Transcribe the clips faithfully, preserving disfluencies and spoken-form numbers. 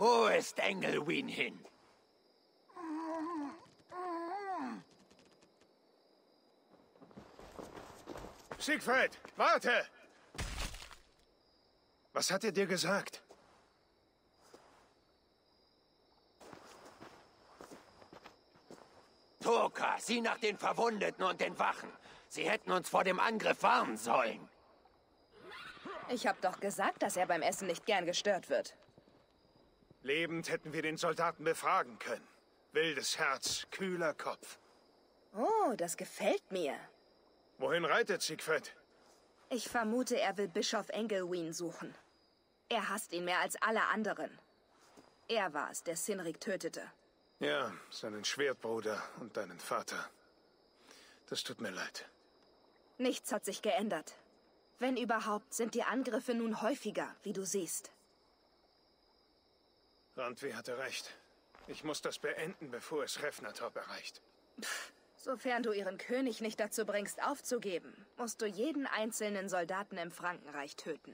Wo ist Engelwyn hin? Siegfried, warte! Was hat er dir gesagt? Toka, sieh nach den Verwundeten und den Wachen. Sie hätten uns vor dem Angriff warnen sollen. Ich hab doch gesagt, dass er beim Essen nicht gern gestört wird. Lebend hätten wir den Soldaten befragen können. Wildes Herz, kühler Kopf. Oh, das gefällt mir. Wohin reitet Siegfried? Ich vermute, er will Bischof Engelwyn suchen. Er hasst ihn mehr als alle anderen. Er war es, der Cynric tötete. Ja, seinen Schwertbruder und deinen Vater. Das tut mir leid. Nichts hat sich geändert. Wenn überhaupt, sind die Angriffe nun häufiger, wie du siehst. Randvi hatte recht. Ich muss das beenden, bevor es Refnatorp erreicht. Pff, sofern du ihren König nicht dazu bringst, aufzugeben, musst du jeden einzelnen Soldaten im Frankenreich töten.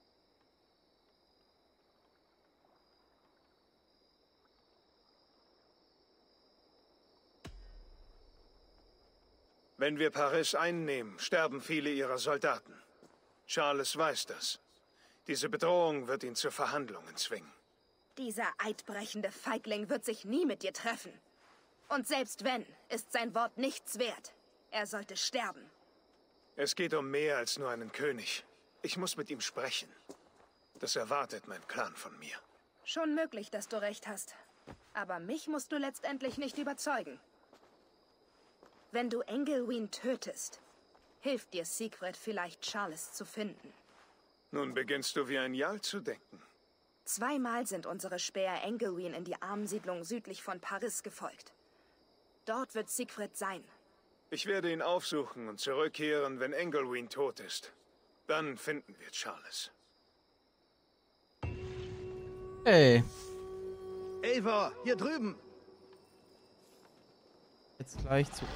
Wenn wir Paris einnehmen, sterben viele ihrer Soldaten. Charles weiß das. Diese Bedrohung wird ihn zu Verhandlungen zwingen. Dieser eidbrechende Feigling wird sich nie mit dir treffen. Und selbst wenn, ist sein Wort nichts wert. Er sollte sterben. Es geht um mehr als nur einen König. Ich muss mit ihm sprechen. Das erwartet mein Clan von mir. Schon möglich, dass du recht hast. Aber mich musst du letztendlich nicht überzeugen. Wenn du Engelwyn tötest, hilft dir Siegfried vielleicht, Charles zu finden. Nun beginnst du wie ein Jarl zu denken. Zweimal sind unsere Späher Engelwyn in die Armensiedlung südlich von Paris gefolgt. Dort wird Siegfried sein. Ich werde ihn aufsuchen und zurückkehren, wenn Engelwyn tot ist. Dann finden wir Charles. Hey. Eivor, hier drüben. Jetzt gleich zu.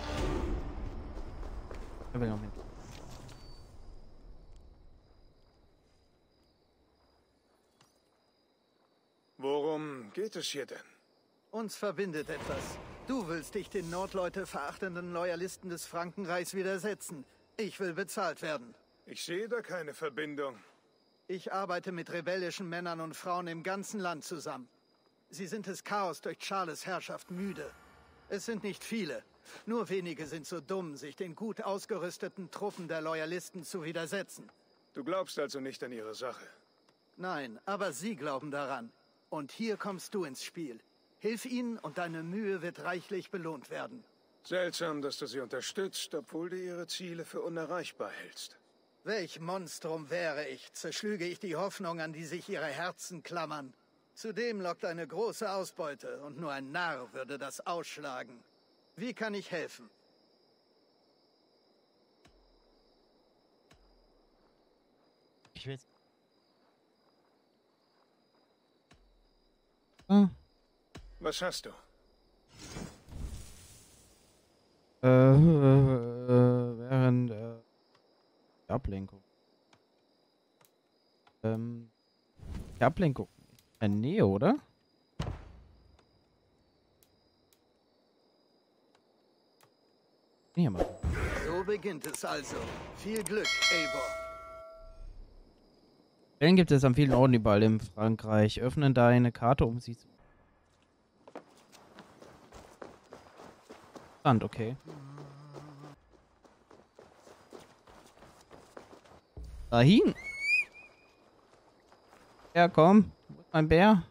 Worum geht es hier denn? Uns verbindet etwas. Du willst dich den Nordleute verachtenden Loyalisten des Frankenreichs widersetzen. Ich will bezahlt werden. Ich sehe da keine Verbindung. Ich arbeite mit rebellischen Männern und Frauen im ganzen Land zusammen. Sie sind des Chaos durch Charles' Herrschaft müde. Es sind nicht viele. Nur wenige sind so dumm, sich den gut ausgerüsteten Truppen der Loyalisten zu widersetzen. Du glaubst also nicht an ihre Sache? Nein, aber sie glauben daran. Und hier kommst du ins Spiel. Hilf ihnen und deine Mühe wird reichlich belohnt werden. Seltsam, dass du sie unterstützt, obwohl du ihre Ziele für unerreichbar hältst. Welch Monstrum wäre ich, zerschlüge ich die Hoffnung, an die sich ihre Herzen klammern. Zudem lockt eine große Ausbeute und nur ein Narr würde das ausschlagen. Wie kann ich helfen? Ich will's. Ah. Was hast du? Äh, äh, während äh, die Ablenkung. Ähm, die Ablenkung. In der Nähe, oder? Hier mal. So beginnt es also. Viel Glück, Eivor. Stellen gibt es an vielen Orten überall in Frankreich. Öffnen deine Karte, um sie zu. Sand, okay. Dahin. Ja, komm. Wo ist mein Bär?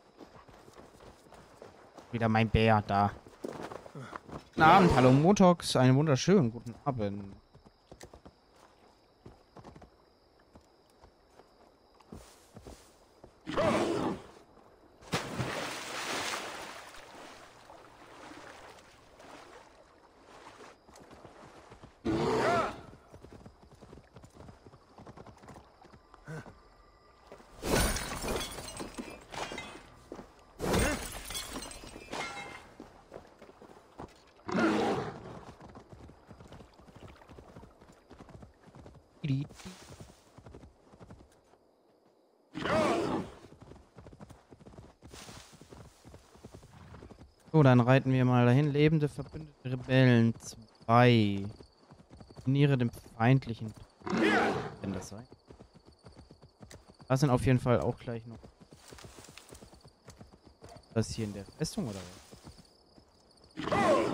Wieder mein Bär, da. Guten Abend, hallo Motox. Einen wunderschönen guten Abend. So, dann reiten wir mal dahin. Lebende verbündete Rebellen zwei. Definiere den feindlichen. Wenn das sein. Das sind auf jeden Fall auch gleich noch. Das hier in der Festung oder was?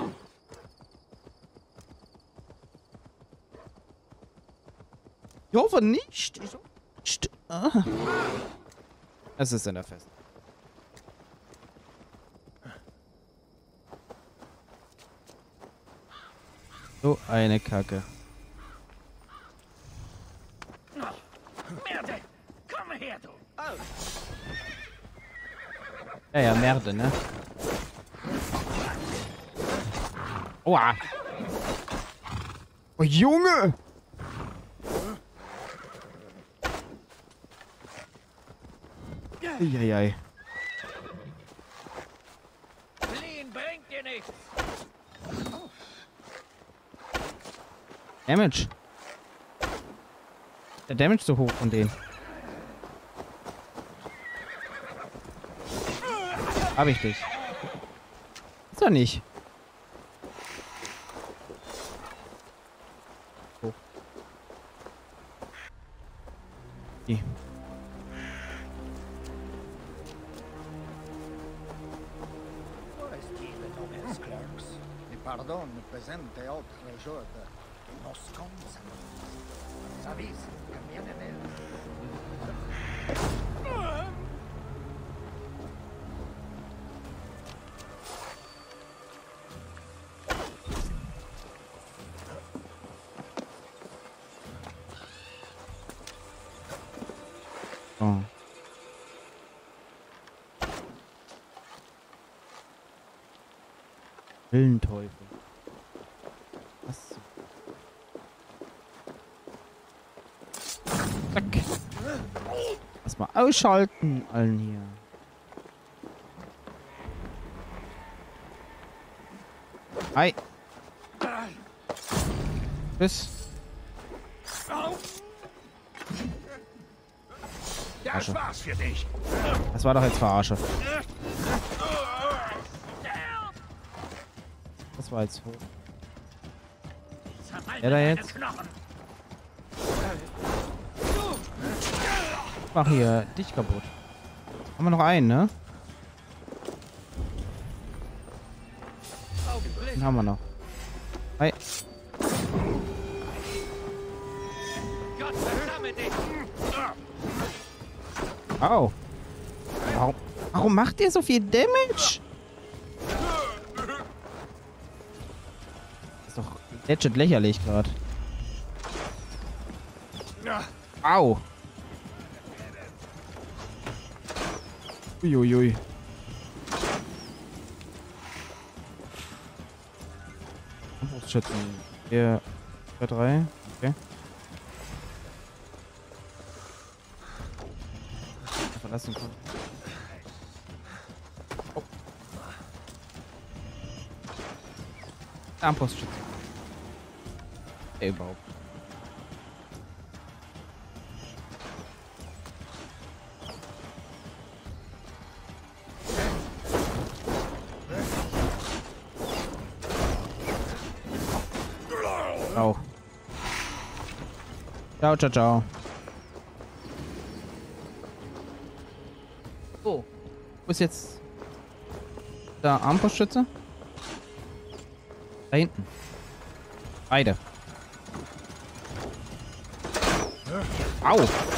Ich hoffe nicht. Ich hoffe nicht. Ah. Es ist in der Festung. So eine Kacke. Merde! Komm her, du! Ja, ja, Merde, ne? Oha! Oh, Junge! Eieiei. Fliehen bringt dir nichts! Damage. Der Damage so hoch von denen. Hab ich dich. Ist doch nicht. So. Die. Pardon, presente autre jour de nos cons. Sabis, cambian en él. Oh. Höllenteufel. Was? Zack. Lass mal ausschalten, allen hier. Hi. Tschüss. Das war's für dich! Das war doch jetzt Verarsche. Das war jetzt hoch. Der da jetzt? Mach hier dich kaputt. Haben wir noch einen, ne? Den haben wir noch. Hi. Gott verdamme dich! Au. Warum, warum macht ihr so viel Damage? Das ist doch legit lächerlich gerade. Au. Uiuiui. Armbrustschützen. Hier. Für drei. Okay. Verlassen können. Oh. Armbrustschützen. Ey, überhaupt. Ciao. Ciao, ciao, ciao. So. Wo ist jetzt der Armbrustschütze? Da hinten. Beide. Au.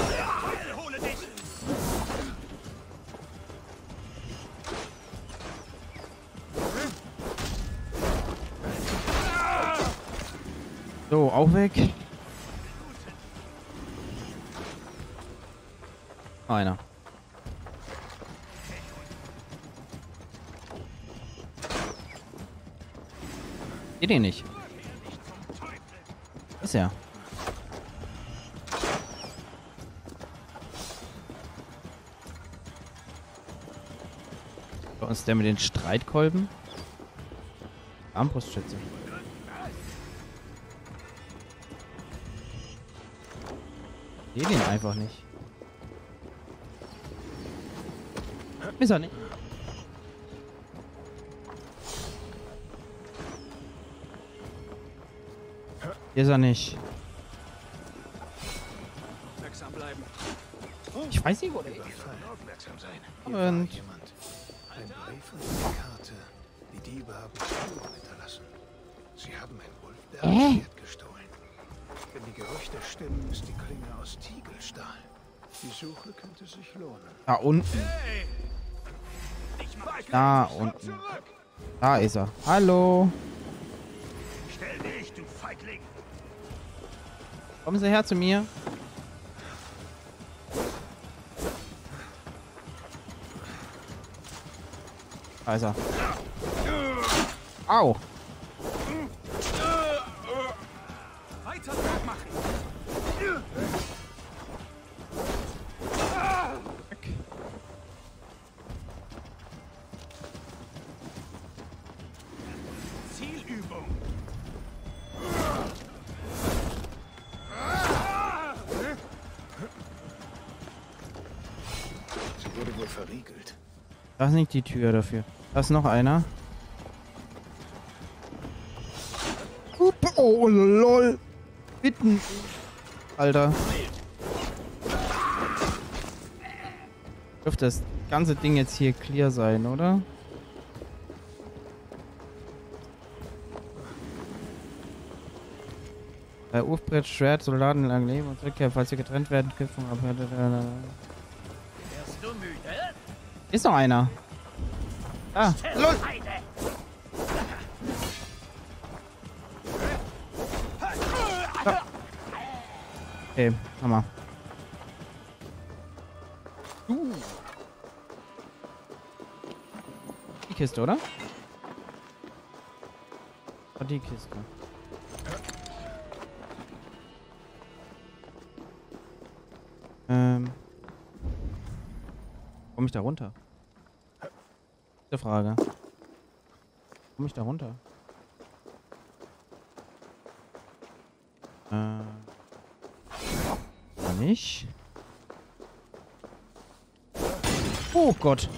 So, auch weg. Einer. Geht den nicht. Ist er. Bei uns der mit den Streitkolben. Armbrustschütze. Ich sehe den einfach nicht. Ist er nicht. Hier ist er nicht. Aufmerksam bleiben. Ich weiß nicht, wo der ist. Aufmerksam sein. Und- Hier war jemand. Ein Brief und eine Karte. Die Diebe haben Spuren hinterlassen. Sie haben ein Wolfberg-Schwert gestohlen. Wenn die Gerüchte stimmen, ist die Klinge aus Tiegelstahl. Die Suche könnte sich lohnen. Da unten. Da unten. Da ist er. Hallo. Stell dich, du Feigling! Kommen Sie her zu mir. Da ist er. Au. Weiter Druck machen! Zielübung! Sie wurde wohl verriegelt. Das ist nicht die Tür dafür. Da ist noch einer. Oh, lol. Bitten. Alter. Dürfte das ganze Ding jetzt hier clear sein, oder? Bei Ufbrett, Schwert, Soldaten lang leben und Rückkehr, falls sie getrennt werden, Kämpfung ab. Wirst du müde? Ist noch einer. Ah, lol. Heide! Okay, Hammer. Uh. Die Kiste, oder? Oh, die Kiste. Ähm. Komme ich da runter? Gute Frage. Komme ich da runter? Äh. Nicht. Oh Gott.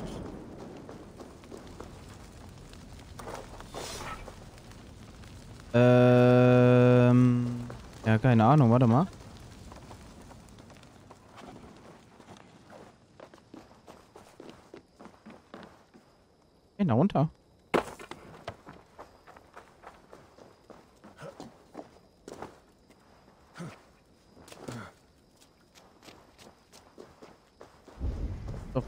Ähm. Ja, keine Ahnung. Warte mal. Geh da runter. So.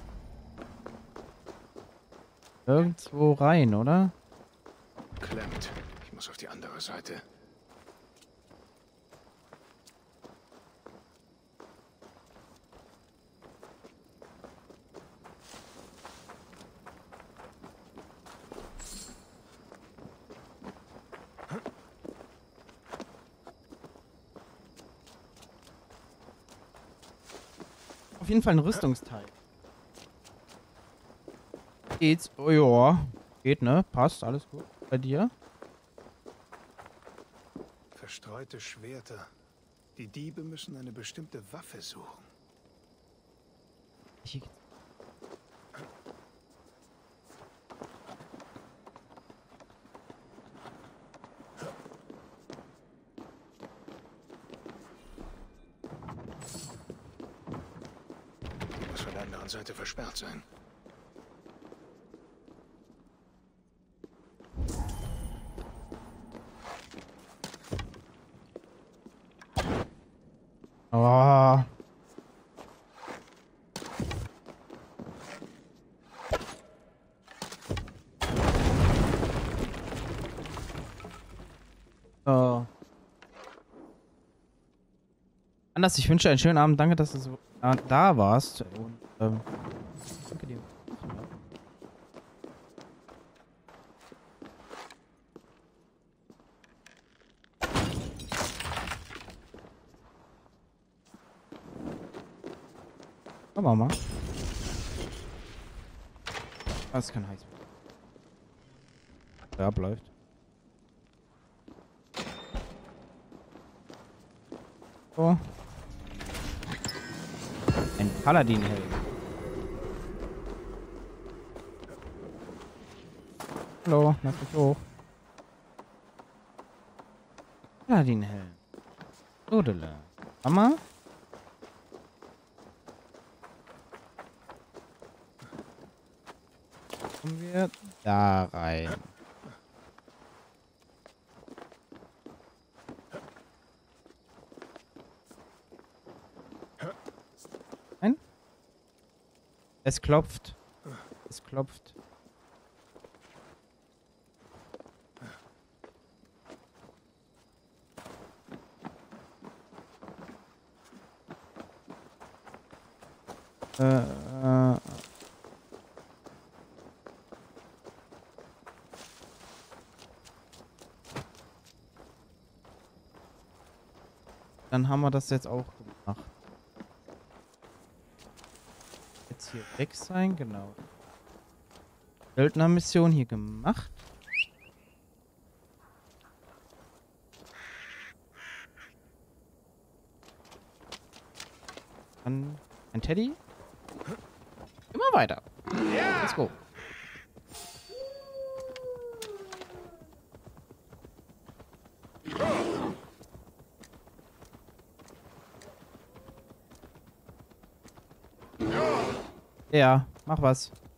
Irgendwo rein, oder? Klemmt. Ich muss auf die andere Seite. Auf jeden Fall ein Rüstungsteil. Geht's? Oh ja. Geht, ne? Passt. Alles gut. Bei dir? Verstreute Schwerter. Die Diebe müssen eine bestimmte Waffe suchen. Hier geht's. Die muss von der anderen Seite versperrt sein. Oh. Oh. Anders, ich wünsche einen schönen Abend. Danke, dass du so äh, da warst. Und, ähm, danke dir. Komm mal. Das kann heiß werden. Der abläuft. So. Ein Paladin-Helm. Hallo, lass mich hoch. Paladin-Helm. Nudele. Mama? Kommen wir da rein. Nein? Es klopft. Es klopft. Äh, äh. Dann haben wir das jetzt auch gemacht. Jetzt hier weg sein, genau. Söldnermission hier gemacht. Dann ein Teddy. Immer weiter. Let's go. Ja, mach was.